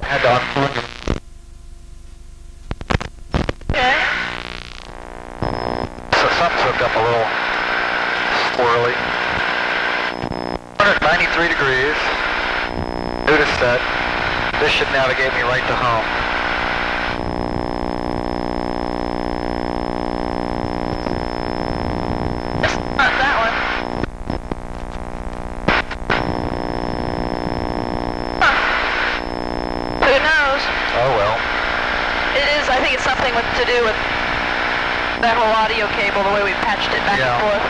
Had to unplug it. Okay. So something's hooked up a little squirrely. 193 degrees. New to set. This should navigate me right to home. Not that one. Huh. Who knows? Oh well. It is, I think it's something to do with that whole audio cable, the way we patched it back and forth.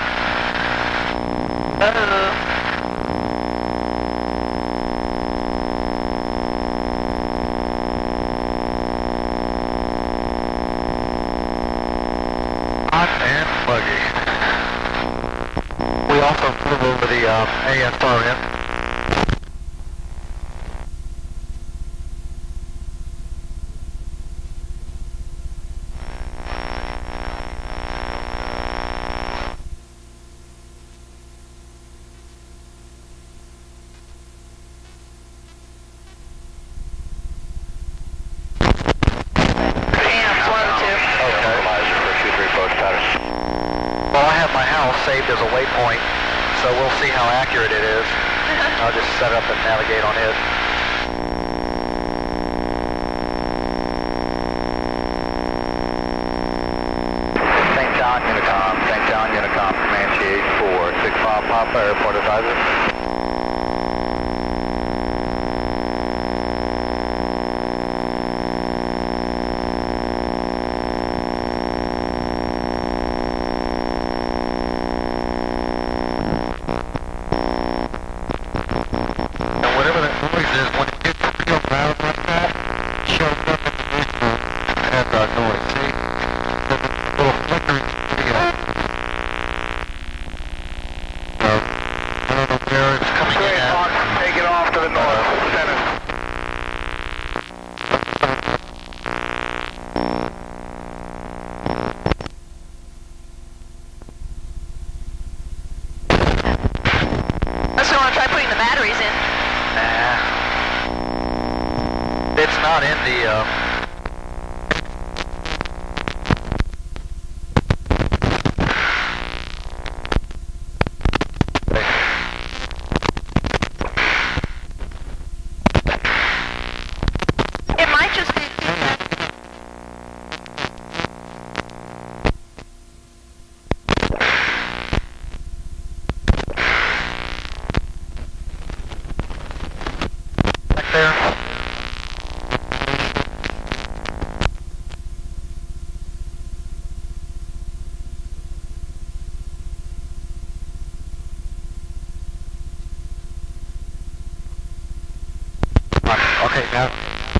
Hot and buggy. We also flew over the ASRM. Well, I have my house saved as a waypoint, so we'll see how accurate it is. I'll just set up and navigate on it. St. John Unicom, Comanche 84, 65 Papa, Airport Advisor. It's not in the, It might just be... back there. Okay, now.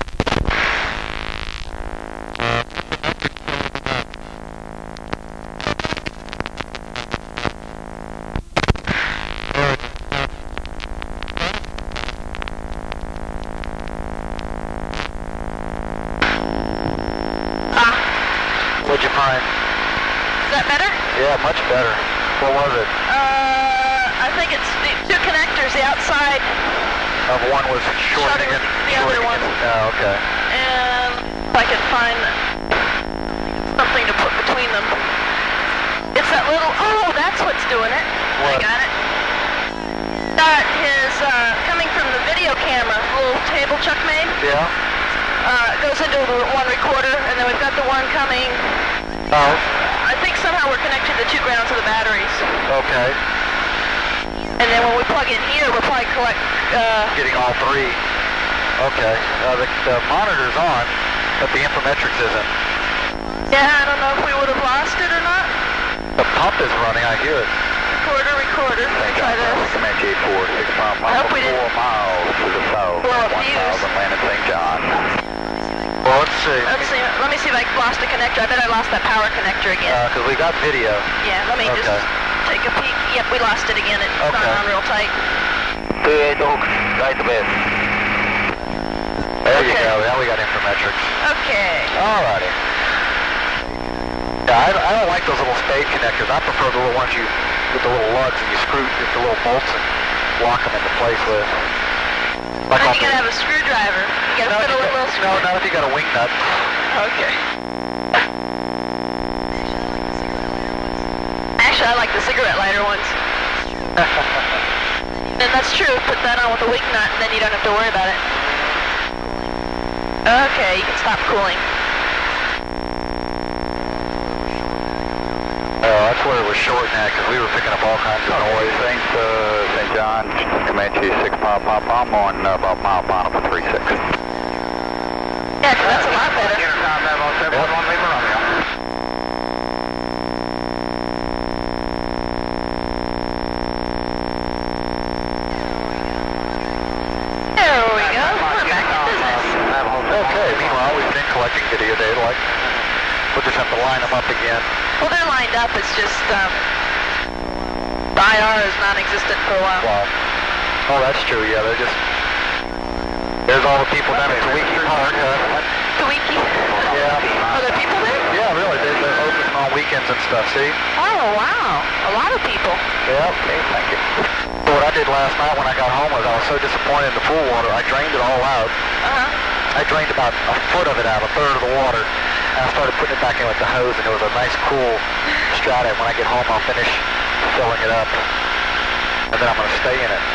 What'd you find? Is that better? Yeah, much better. What was it? I think it's the two connectors, the outside. Of one was shorting it. The other one. Oh, okay. And if I can find something to put between them. It's that little, oh, that's what's doing it. What? I got it. That is coming from the video camera, little table Chuck made. Yeah? Goes into the one recorder, and then we've got the one coming. Oh. I think somehow we're connected to the 2 grounds of the batteries. Okay. And then when we plug in here, we're probably Getting all 3. Okay. The monitor's on, but the Inframetrics isn't. Yeah, I don't know if we would have lost it or not. The pump is running, I hear it. Recorder. Try this. Comanche 465 I hope we didn't 4 miles to the south. blow a fuse. 1000 land at St. John. Well, let's see. Let me see if I lost a connector. I bet I lost that power connector again. Because we got video. Yeah, let me just take a peek. Yep, we lost it again. It's not on real tight. Right the bed. There you go. Now we got Inframetrics. Okay. Alrighty. Yeah, I don't like those little spade connectors. I prefer the little ones with the little lugs and you screw with the little bolts and lock them into place with. Like then you gotta have a screwdriver. You gotta fiddle with No, not if you got a wing nut. Okay. Actually, I like the cigarette lighter ones. And that's true. Put that on with a wing nut, and then you don't have to worry about it. Okay, you can stop cooling. That's where it was shorting at, because we were picking up all kinds of noise. Thanks, St. John, Comanche 6 mile pop. I'm on about mile final for 36. Yeah, 'cause that's a lot better. Intercom level 711, leave Romeo. There we go. We're back in business. Okay, meanwhile, we've been collecting video data, like, we'll just have to line them up again. Well, they're lined up. It's just, the IR is non-existent for a while. Wow. Oh, that's true, yeah, they're just, there's all the people down at Tawiki Park, Tawiki? Yeah. Are there people there? Yeah, really, they're open on weekends and stuff, see? Oh, wow. A lot of people. Yeah, okay, thank you. So what I did last night when I got home was I was so disappointed in the pool water, I drained it all out. Uh-huh. I drained about a foot of it out, a third of the water, and I started putting it back in with the hose, and it was a nice, cool strata. When I get home, I'll finish filling it up, and then I'm going to stay in it.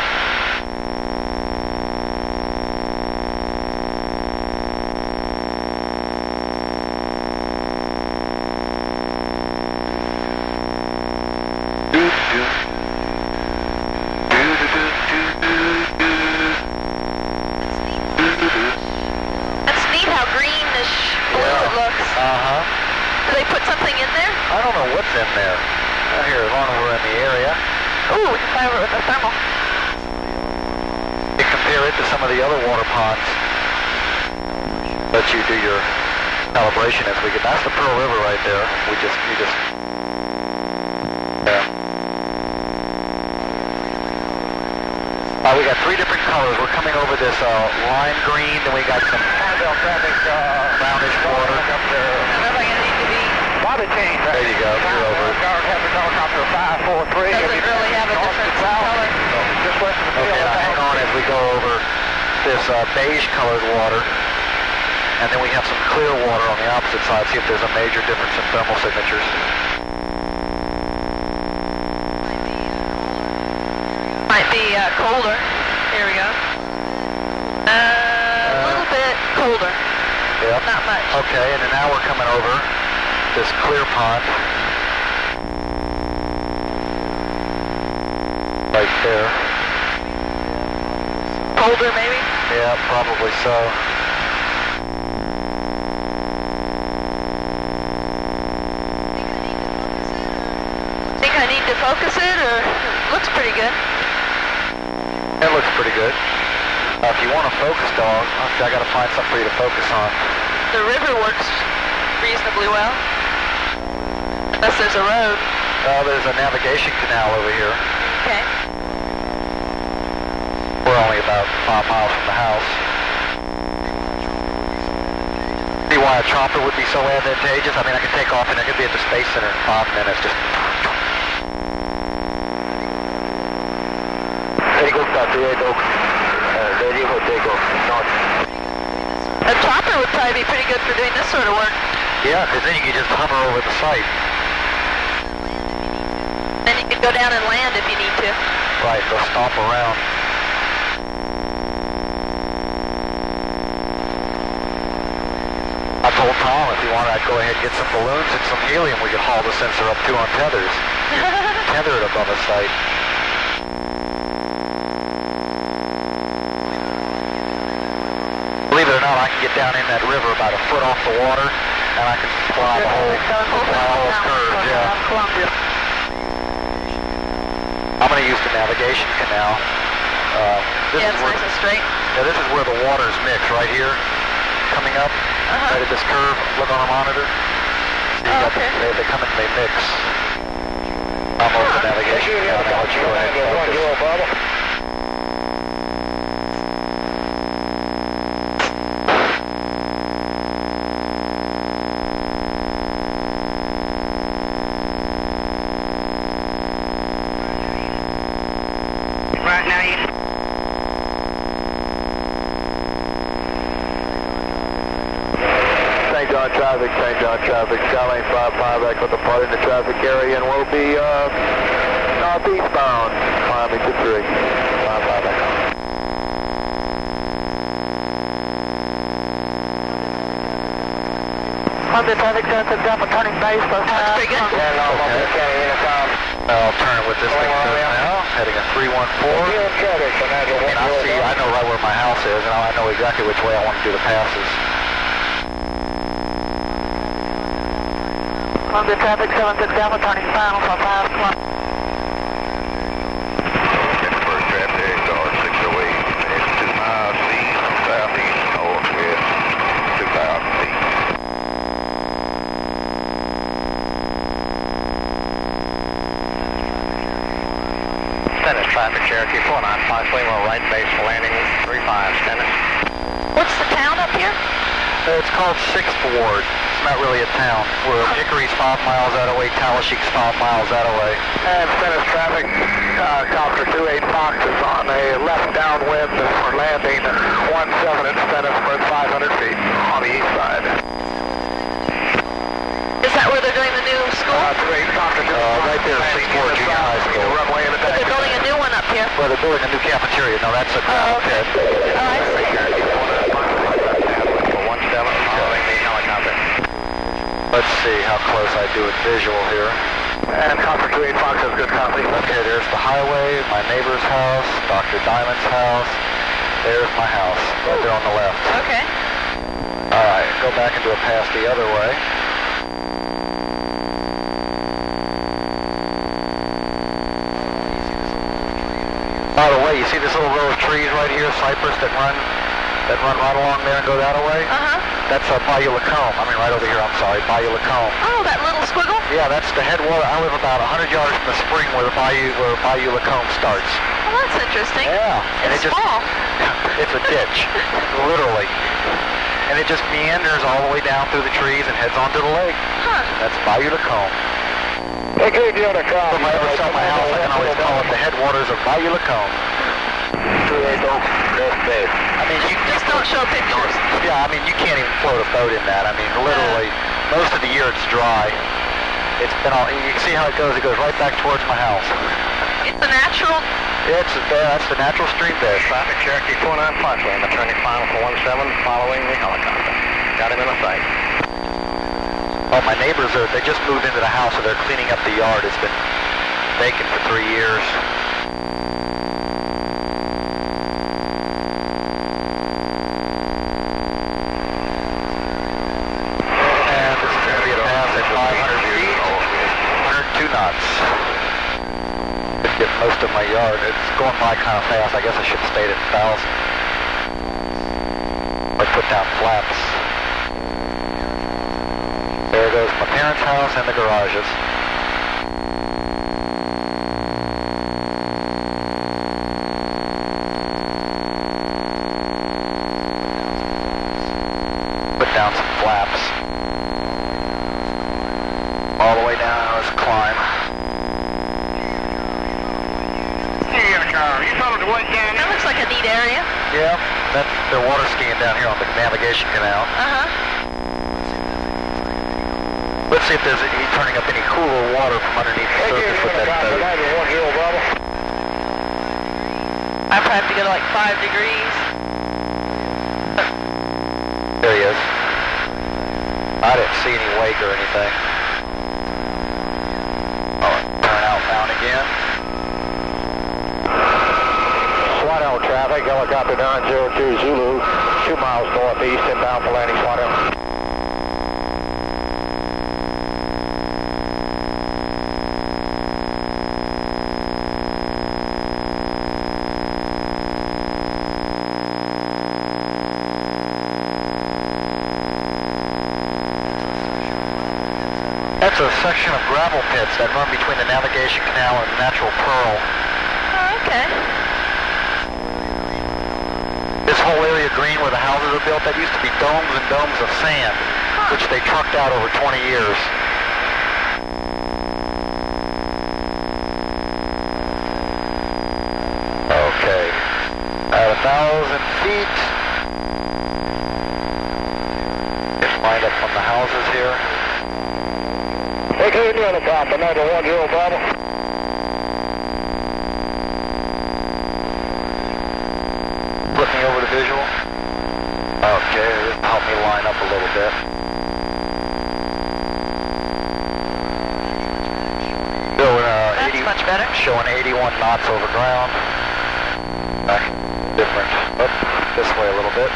That's neat how greenish blue it looks. Uh-huh. Do they put something in there? I don't know what's in there. Here, as long as we're in the area. Ooh, we can play over it with the thermal. You compare it to some of the other water ponds that you do your calibration as we get. That's the Pearl River right there. You just, yeah. We got three different colors. We're coming over this lime green, then we got some brownish water. I don't know if I need to be. Bobby change. There you go. You're over it. Helicopter 543. Doesn't really have a difference in color. Just west of the Okay, field. now hang on as we go over this beige colored water. And then we have some clear water on the opposite side. See if there's a major difference in thermal signatures. Might be colder. Here we go. A little bit colder. Yep. Not much. Okay, and then now we're coming over this clear pond. Right there. Colder, maybe? Yeah, probably so. Think I need to focus it, or looks pretty good? It looks pretty good. If you want a focus dog, I got to find something for you to focus on. The river works reasonably well. Unless there's a road. There's a navigation canal over here. Okay. We're only about 5 miles from the house. See why a chopper would be so advantageous? I mean, I could take off and I could be at the Space Center in 5 minutes. Just... A chopper would probably be pretty good for doing this sort of work. Yeah, because then you can just hover over the site. Then you can go down and land if you need to. Right, they'll stomp around. I told Tom if he wanted, I'd go ahead and get some balloons and some helium we could haul the sensor up to on tethers. Tether it above a site. Believe it or not, I can get down in that river about a foot off the water, and I can fly the whole curve, yeah. I'm going to use the navigation canal. Yeah, it's nice and straight. Yeah, this is where the waters mix, right here, coming up, right at this curve. Look on the monitor. So you got okay. they come and they mix. I'm over the navigation canal now. Let you go ahead and focus. John traffic, St. John traffic, Skyline 55, back with the part in the traffic area, and we'll be northeastbound, climbing to 3. 55 back on. Columbia traffic, 76 Alpha, turning base. That's pretty good. And I'll turn with this thing now, heading a 314. And I know right where my house is, and I know exactly which way I want to do the passes. Columbia traffic, 76 Alpha, turning final for 5 o'clock. First traffic, R608, it's 2 miles east, southeast, northwest, 2,000 feet. Stennis traffic, Cherokee 495, we're right base landing 35, Stennis. What's the town up here? It's called 6th Ward. It's not really a town. We're Hickory's 5 miles that way, Talasheek's 5 miles that way. And Stennis traffic, Copter 28 Fox is on a left downwind for landing 17 at Stennis for 500 feet on the east side. Is that where they're doing the new school? Right there, 6th Ward Junior High School. But they're building a new one up here. Well, they're building a new cafeteria. No, that's a gravel pit. Oh, I see. 17 following the helicopter. Let's see how close I do it visual here. And Copter 28 Fox has good copy. Okay, there's the highway, my neighbor's house, Dr. Diamond's house. There's my house, right there on the left. Okay. All right, go back and do a pass the other way. By the way, you see this little row of trees right here, cypress that run right along there and go that way? Uh-huh. That's Bayou Lacombe. I mean, right over here, I'm sorry, Bayou Lacombe. Oh, that little squiggle? Yeah, that's the headwater. I live about 100 yards from the spring where Bayou Lacombe starts. Well, that's interesting. Yeah. And It's small. It's a ditch, literally. And it just meanders all the way down through the trees and heads onto the lake. Huh. That's Bayou Lacombe. Hey, good, you're on the call. If I ever sell my house, I can always call it the headwaters of Bayou Lacombe. I mean, you Just don't show pictures. Yeah, I mean, you can't even float a boat in that. I mean, literally, most of the year it's dry. It's been all, you can see how it goes right back towards my house. It's a natural. That's the natural stream bed. Traffic Cherokee 495, I'm turning final for 17 following the helicopter. Got him in a sight. Oh, my neighbors they just moved into the house, so they're cleaning up the yard. It's been vacant for 3 years. And this is going to be a pass at 500 feet, 102 knots. Should get most of my yard. It's going by kind of fast. I guess I should have stayed at 1,000. Or put down flaps. There goes my parents' house and the garages. Put down some flaps. All the way down, let's climb. You got a car. You followed the white down That there? looks like a neat area. Yeah, they're water skiing down here on the navigation canal. Uh-huh. Let's see if there's any turning up any cooler water from underneath the surface with that boat. I probably have to go to like 5 degrees. There he is. I didn't see any wake or anything. Oh, turn outbound again. SWAT out traffic, helicopter 902 Zulu, 2 miles northeast, inbound for landing SWAT out. That's a section of gravel pits that run between the navigation canal and the natural pearl. Oh, okay. This whole area green where the houses are built, that used to be domes and domes of sand, which they trucked out over 20 years. Okay. At 1,000 feet. Just lined up from the houses here. Okay, you're on the top, another 10 Bravo. Flip me over to visual. Okay, this help me line up a little bit. That's much better. Showing 81 knots over ground. Different. Up this way a little bit.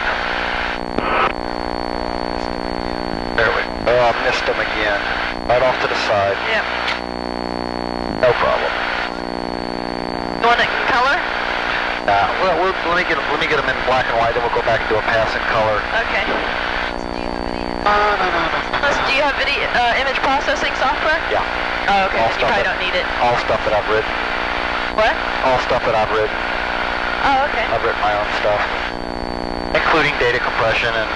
There we go. Oh, I missed them again. Right off to the side. Yep. No problem. You want it in color? Well, let me get them in black and white, then we'll go back and do a pass in color. Okay. No. Do you have video, image processing software? Yeah. Oh, okay. You probably don't need it. All stuff that I've written. What? All stuff that I've written. Oh, okay. I've written my own stuff, including data compression, and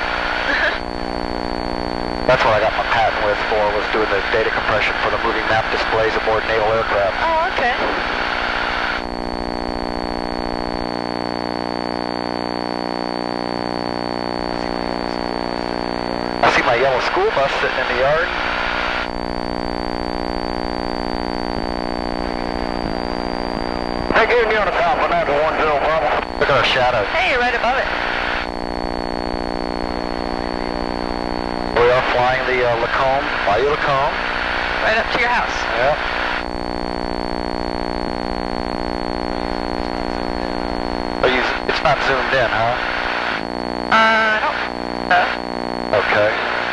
that's what I got my patent with for, was doing the data compression for the moving map displays aboard naval aircraft. Oh, okay. I see my yellow school bus sitting in the yard. Hey, getting you on the top, another 10 Bravo. Look at our shadow. Hey, you're right above it. We are flying the Lacombe, Bayou Lacombe. Right up to your house. Yep. It's not zoomed in, huh? I don't know. Okay.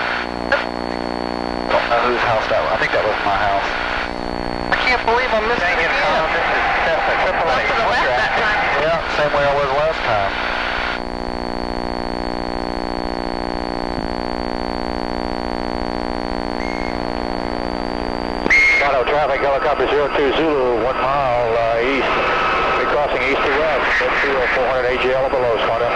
Don't know whose house that was. I think that was my house. I can't believe I'm missing it. Up to the left that time. Yeah, same way I was last time. Shadow traffic, helicopter 02 Zulu, 1 mile east. We're crossing east to west. That's 400 AGL below, Shadow.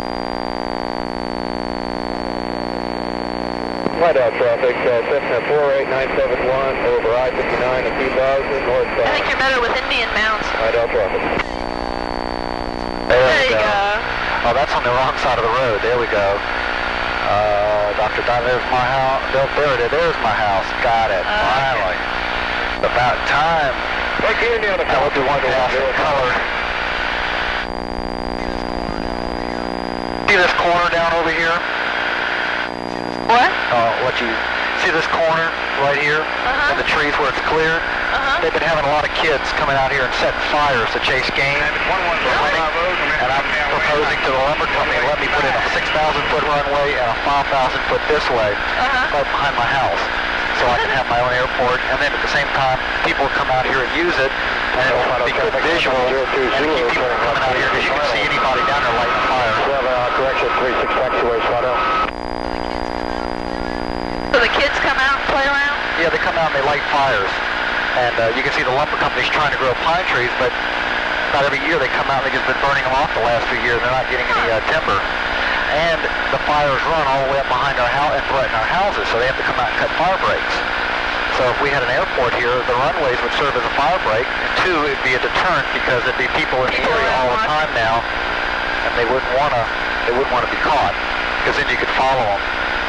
Shadow traffic, Cessna 48971 over I-59 at 2000 northbound. I think you're better with Indian mounts. Shadow traffic. There There you go. Oh, that's on the wrong side of the road. There we go. Dr. Don, there's my house. There it is. There's my house. Got it. Finally. Okay. About time. Hey, getting you on the Now we'll do one pass in color. See this corner down over here? What? What you see this corner right here in the trees where it's cleared? They've been having a lot of kids coming out here and setting fires to chase game. And I'm proposing to the lumber company to let me put in a 6,000-foot runway and a 5,000-foot this way, right behind my house, so I can have my own airport. And then at the same time, people come out here and use it, and it'll be good visual, and keep people from coming out here because you can see anybody down there lighting fire. Correction, 36 taxiway, Shadow. So the kids come out and play around? Yeah, they come out and they light fires. And you can see the lumber companies trying to grow pine trees, but about every year they come out and they've just been burning them off the last few years. They're not getting any timber. And the fires run all the way up behind our house and threaten our houses, so they have to come out and cut fire breaks. So if we had an airport here, the runways would serve as a fire break. And two, it'd be a deterrent because there'd be people in the area all the time now, and they wouldn't want to be caught, because then you could follow them.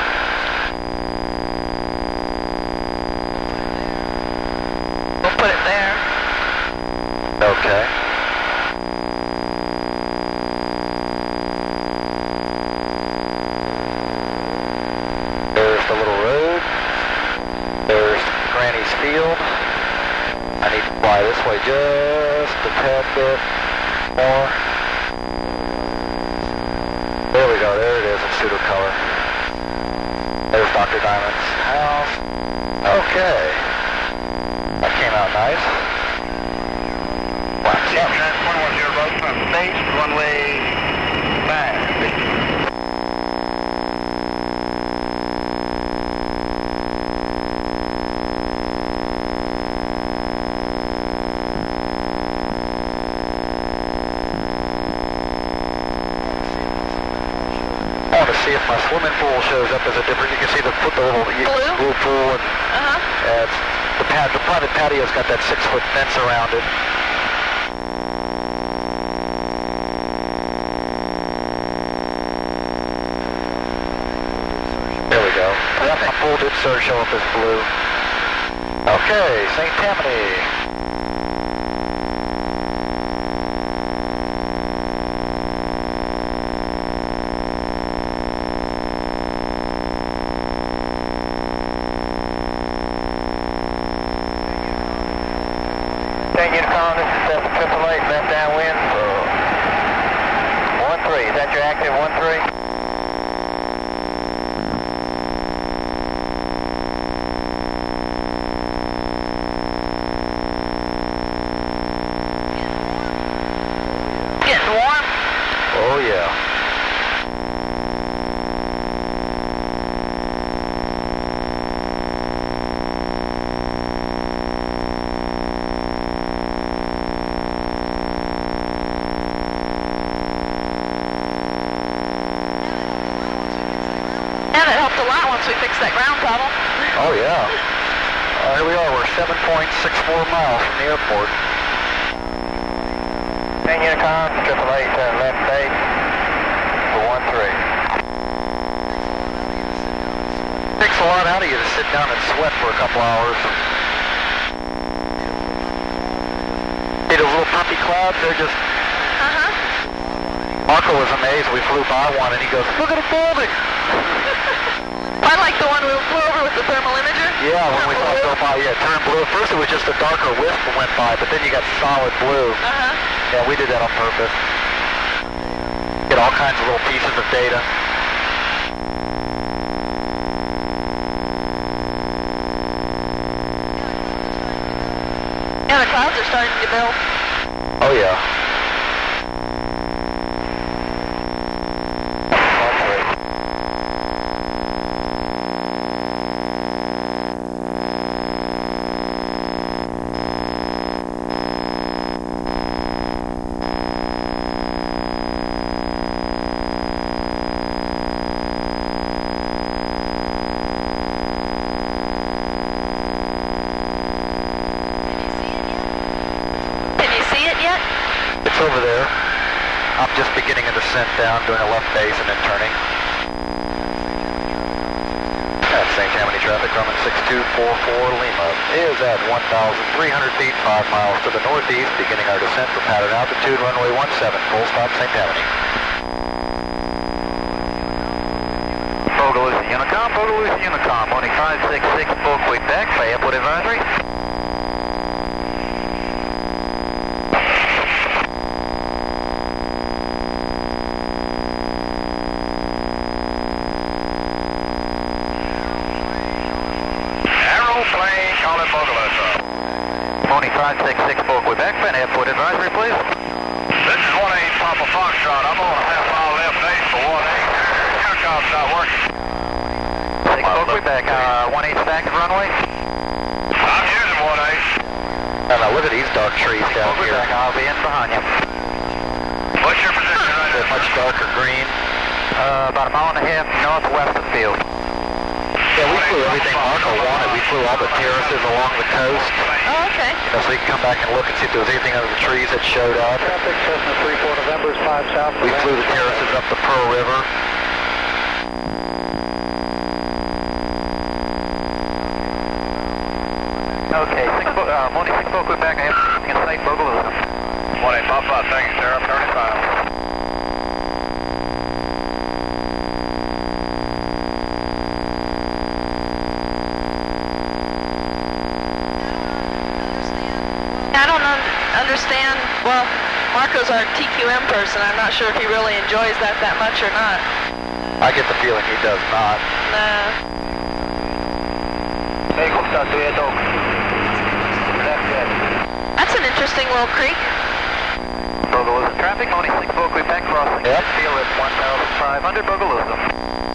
We'll put it there. Okay. There's the little road. There's Granny's field. I need to fly this way just a tad bit more. There we go. There it is in pseudo color. There's Dr. Diamond's house. Okay. That came out nice. Wow. Yeah, that's 110 road from base, runway 5. I want to see if my swimming pool shows up as a different. You can see the little blue pool, and the private patio's got that 6-foot fence around it. There we go. Yep. A pool did sort of show up as blue. Okay, St. Tammany. Unicom, this is 788, left downwind. 1-3, is that your active 1-3? Getting warm. Oh yeah. And it helped a lot once we fixed that ground problem. Oh yeah. Here we are, we're 7.64 miles from the airport. Unicom, 888, left base, for 1-3. Takes a lot out of you to sit down and sweat for a couple hours. See those little puffy clouds, they're just... Marco was amazed, we flew by one and he goes, look at it folding! I like the one we flew over with the thermal imager. Yeah, when we saw it go by, yeah, it turned blue. At first it was just a darker wisp that went by, but then you got solid blue. Yeah, we did that on purpose. Get all kinds of little pieces of data. Yeah, the clouds are starting to build. Oh yeah. Over there. I'm just beginning a descent down, doing a left base and then turning. That's St. Tammany traffic, Grumman 6244 Lima is at 1,300 feet, 5 miles to the northeast, beginning our descent for pattern altitude, runway 17, full stop St. Tammany. Bogalusa Unicom, morning 566, full Quebec, by airport advisory. Morning 566 for Quebec, and airport advisory, please. This is 1-8 Papa Foxtrot. I'm on a half mile left base for 1-8. Unicom's not working. 6 for Quebec, 1-8 stack of runway. I'm using 1-8. Now look at these dark trees down here. Quebec, I'll be in behind you. What's your position right They're now? much darker green. About a mile and a half northwest of the field. Yeah, we flew everything Marco wanted. We flew all the terraces along the coast. Oh, okay. You know, so you can come back and look and see if there was anything under the trees that showed up. Traffic, Cessna 34 November is 5 south. We flew the terraces up the Pearl River. Okay, morning 6 for Quebec, I have in sight Bogalusa. 1-8 Papa, thank you, sir. I'm turning 5. I don't understand. Well, Marco's our TQM person. I'm not sure if he really enjoys that much or not. I get the feeling he does not. Nah. That's an interesting little creek. Bogalusa traffic, morning 6 for Quebec, crossing Yep. field at 1,500 Bogalusa.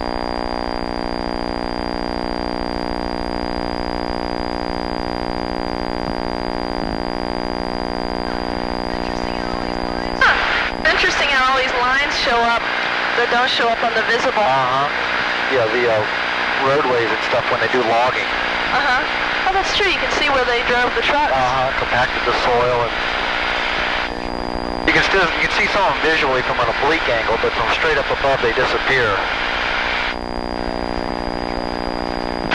Interesting how all these lines show up that don't show up on the visible. Yeah, the roadways and stuff when they do logging. Oh, that's true. You can see where they drove the trucks. Compacted the soil, and you can see some of them visually from an oblique angle, but from straight up above they disappear.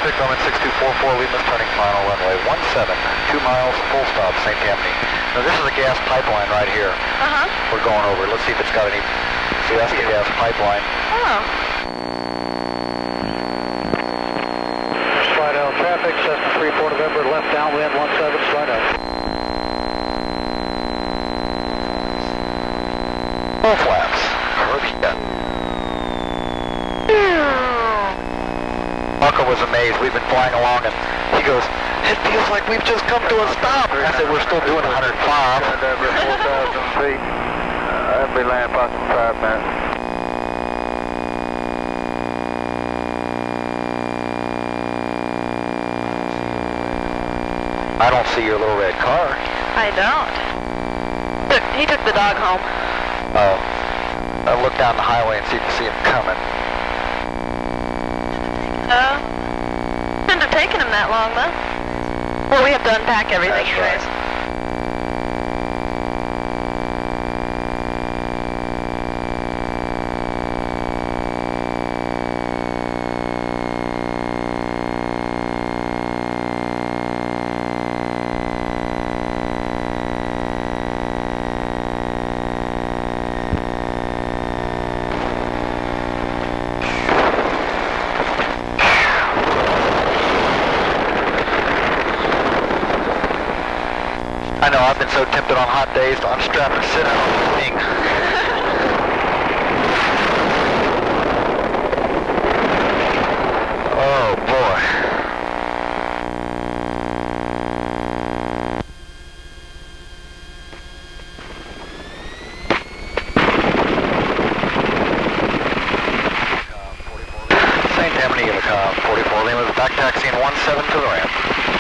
traffic, Grumman 6244, Lima's turning final runway 17, 2 miles, full stop, St. Tammany. Now this is a gas pipeline right here. Uh-huh. We're going over. Let's see if it's got any, see that's the gas pipeline. Oh. Slide out traffic, Cessna 34 November, left downwind 17, slide out. Full flaps. Marco was amazed. We've been flying along and he goes, it feels like we've just come to a stop. I said, we're still doing 105. Over 4,000 feet. That'll be land about 5 minutes. I don't see your little red car. I don't. He took the dog home. Oh. I'll look down the highway and see if you see him coming. Shouldn't have taken him that long, though. Well, we have to unpack everything That's anyways. right. I know, I've been so tempted on hot days to unstrap and sit out on the wing. Oh, boy. St. Tammany, 44 Lima, back taxiing 17 to the ramp.